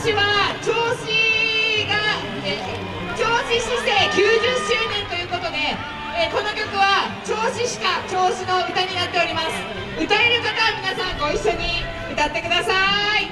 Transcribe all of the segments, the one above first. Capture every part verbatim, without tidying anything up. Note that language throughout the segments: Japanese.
年は銚子がえ銚子市政きゅうじゅっしゅうねんということで、えこの曲は銚子市か銚子の歌になっております。歌える方は皆さんご一緒に歌ってください。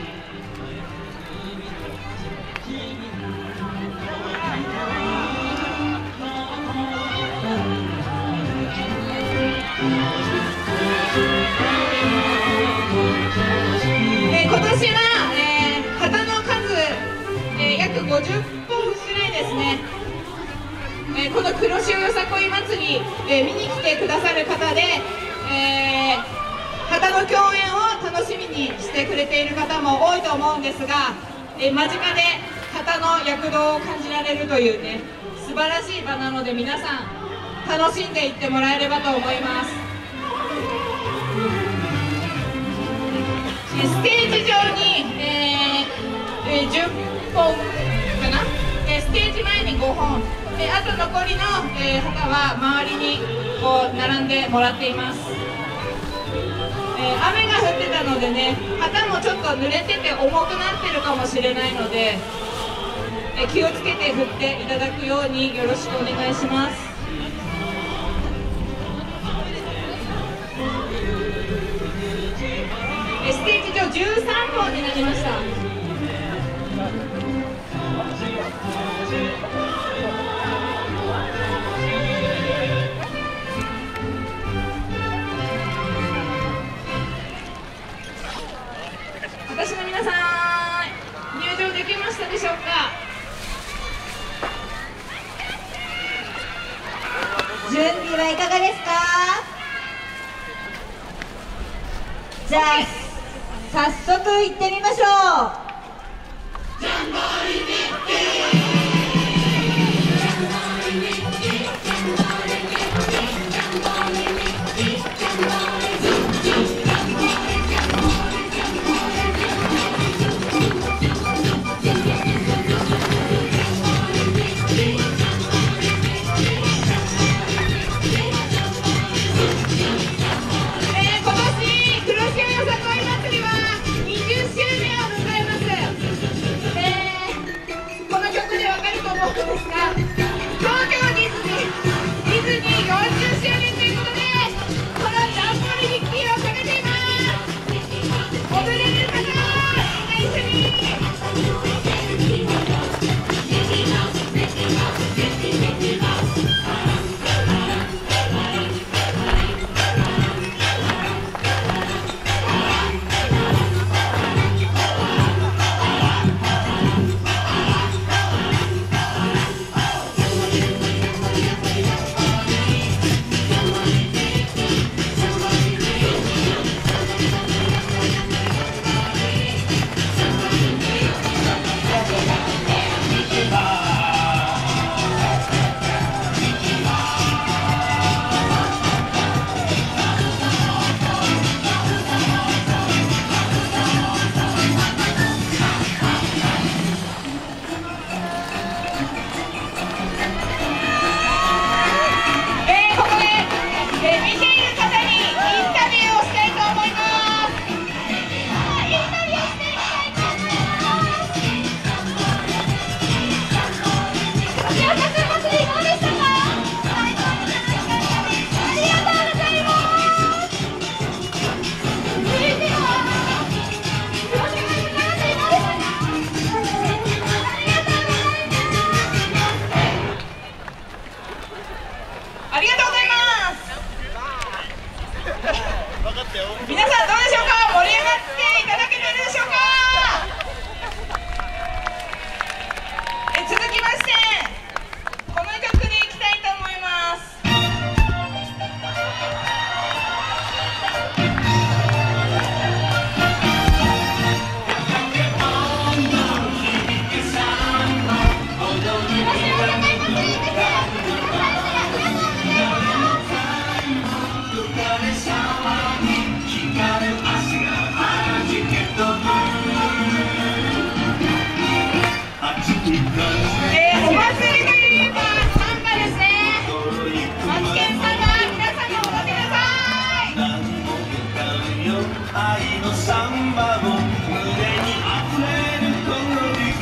え今年は、えー、旗の数、えー、約ごじゅっぽんぐらいですね。えー、この黒潮よさこい祭り、えー、見に来てくださる方で、えー、旗の共演を楽しみにしてくれている方も多いと思うんですが、えー、間近で旗の躍動を感じられるというね、素晴らしい場なので、皆さん楽しんでいってもらえればと思います。ステージ上に、えーえー、じゅっぽんかな、えー、ステージ前にごほん、えー、あと残りの、えー、旗は周りにこう並んでもらっています。えー、雨が降ってたのでね、旗もちょっと濡れてて重くなってるかもしれないので、えー、気をつけて振っていただくようによろしくお願いします。ステージ上じゅうさんぼんになりました。私の皆さん、入場できましたでしょうか。 準備はいかがですか。じゃあ早速行ってみましょう。皆さんどうでしょうか。盛り上がっていただけてるでしょうか。え続きましてこの曲でいきたいと思います。愛のサンバを胸にあふれるこのリ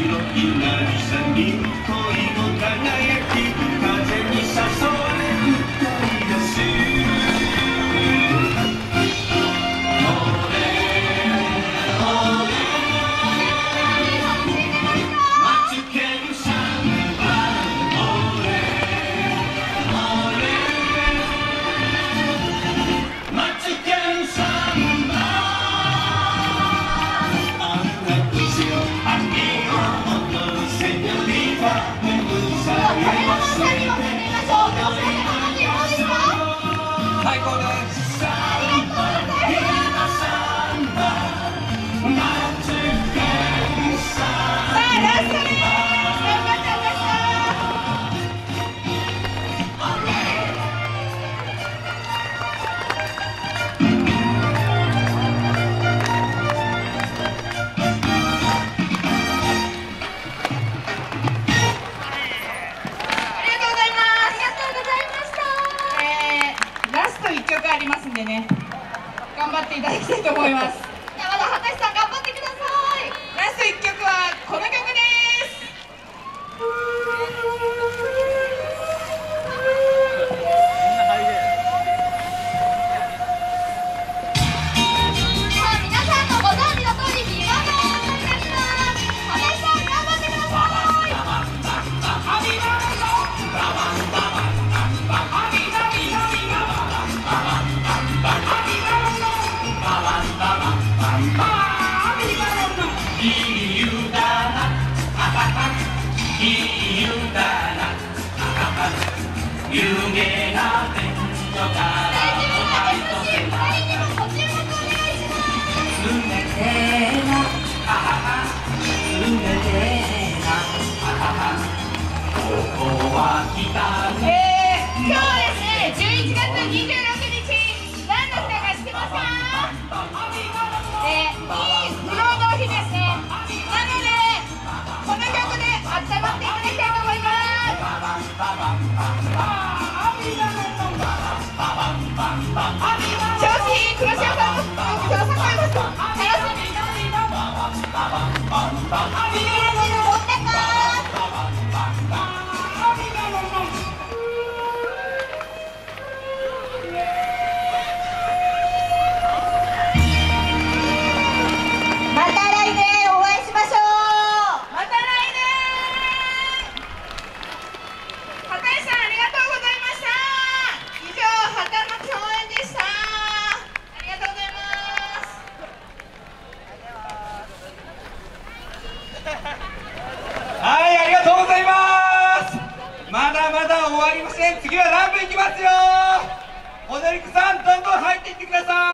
最高です。 ありがとうございます。さあラストです。頑張ってくださラストいっきょくありますんでね、頑張っていただきたいと思います。じゃあまだ畑さん頑張ってください。ラストいっきょくはこの曲です。さあ皆さんもご存知の通りビバボーになります。畑さん頑張ってください。 有名な天女からエムシーふたりにもご注目お願いします。 すべてがあははすべてがあははここは北えー、今日はですね、じゅういちがつにじゅうろくにち何の日だか知ってますか？えー、いい不労の日ですね。なのでこの曲で温まっていただきたいと思います。調子いい黒潮さんの曲をさこいます。楽しみにまた来年お会いしましょう。また来年。畑井さんありがとうございました。以上畑の共演でした。ありがとうございます。 はい、ありがとうございます。まだまだ終わりません。次はランプいきますよ。モデリックさんどんどん入っていってください。